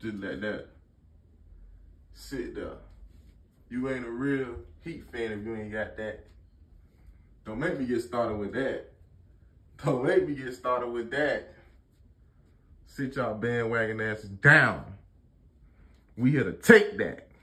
Just let that sit there. You ain't a real Heat fan if you ain't got that. Don't make me get started with that. Don't make me get started with that. Sit y'all bandwagon asses down. We here to take that.